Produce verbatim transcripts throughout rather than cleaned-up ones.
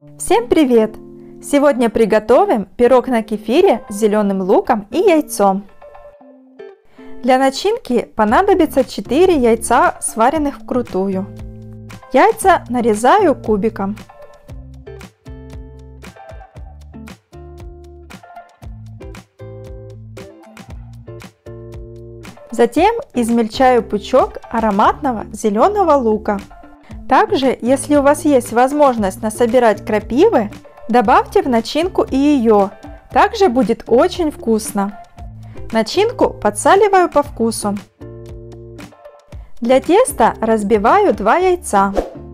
Всем привет! Сегодня приготовим пирог на кефире с зеленым луком и яйцом. Для начинки понадобится четыре яйца, сваренных вкрутую. Яйца нарезаю кубиком. Затем измельчаю пучок ароматного зеленого лука. Также, если у вас есть возможность насобирать крапивы, добавьте в начинку и ее. Также будет очень вкусно. Начинку подсаливаю по вкусу. Для теста разбиваю два яйца.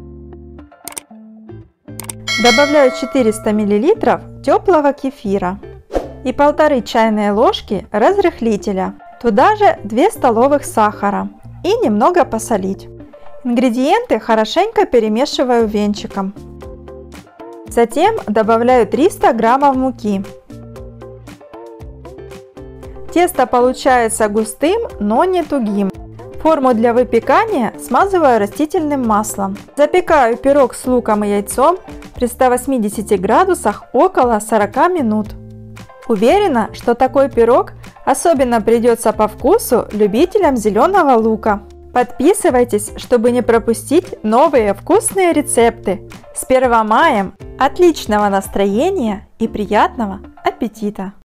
Добавляю четыреста миллилитров теплого кефира и полторы чайные ложки разрыхлителя. Туда же две столовых сахара и немного посолить. Ингредиенты хорошенько перемешиваю венчиком. Затем добавляю триста граммов муки. Тесто получается густым, но не тугим. Форму для выпекания смазываю растительным маслом. Запекаю пирог с луком и яйцом при ста восьмидесяти градусах около сорока минут. Уверена, что такой пирог особенно придется по вкусу любителям зеленого лука. Подписывайтесь, чтобы не пропустить новые вкусные рецепты. С первым маем! Отличного настроения и приятного аппетита!